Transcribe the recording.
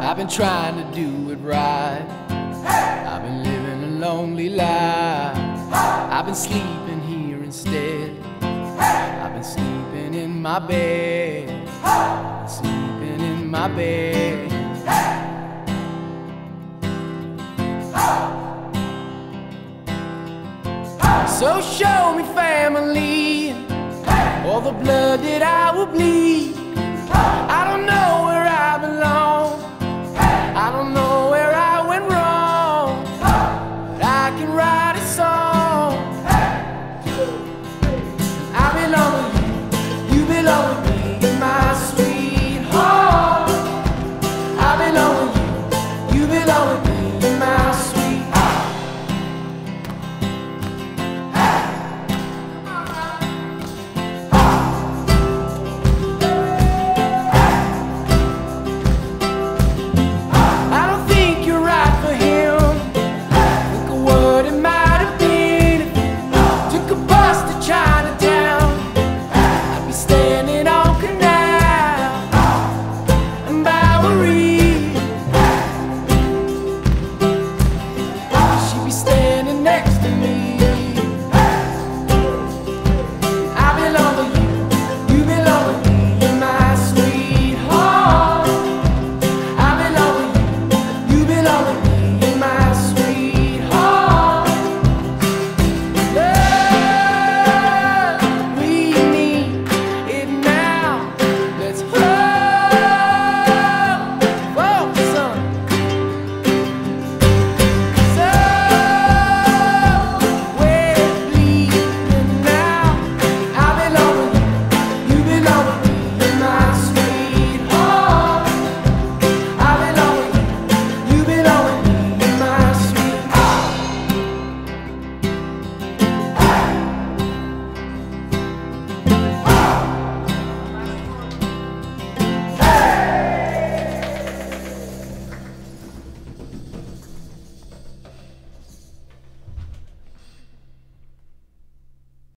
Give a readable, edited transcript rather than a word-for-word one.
I've been trying to do it right. I've been living a lonely life. I've been sleeping here instead. I've been sleeping in my bed. Sleeping in my bed. So show me family, all the blood that I will bleed.